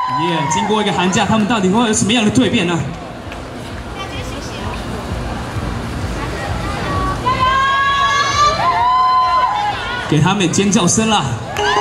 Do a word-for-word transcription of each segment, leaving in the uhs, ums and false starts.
耶！经过一个寒假，他们到底会有什么样的蜕变呢？给他们尖叫声啦！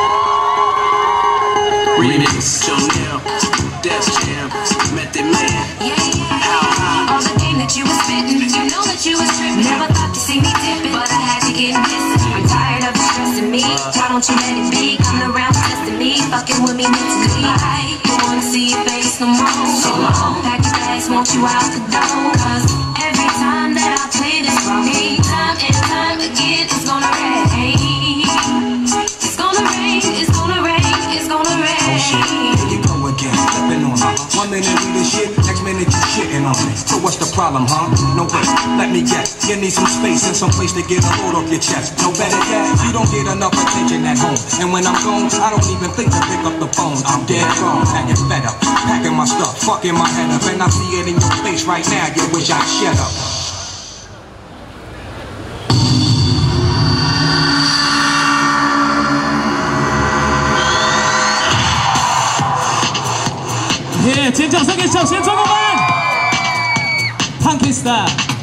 Remix, Chanel, Def Jam, Method Man. Yeah, yeah, yeah. All the game that you was spitting, you know that you was tripping. Never thought to see me dipping, but I had to get missing. I'm tired of you stressing me. Why don't you let it be? Coming around testing me, fucking with me mentally. I don't wanna see your face no more. So long, pack your bags, want you out the door. Cause every time that I play this wrong, time and time again, it's gonna rain. It's gonna rain, it's gonna rain, it's gonna rain. Here you go again, flipping on her. One minute we the shit, next minute you shitting on me. So what's the problem, huh? No way, let me guess. You need some space and some place to get a load off your chest. No better yet, you don't get enough attention at home. And when I'm gone, I don't even think to pick up the phone. I'm dead wrong, hanging fed up, packing my stuff, fucking my head up. And I see it in your face right now, you wish I'd shut up. Yeah, 尖叫声给小贤专工们 ，Punky Style。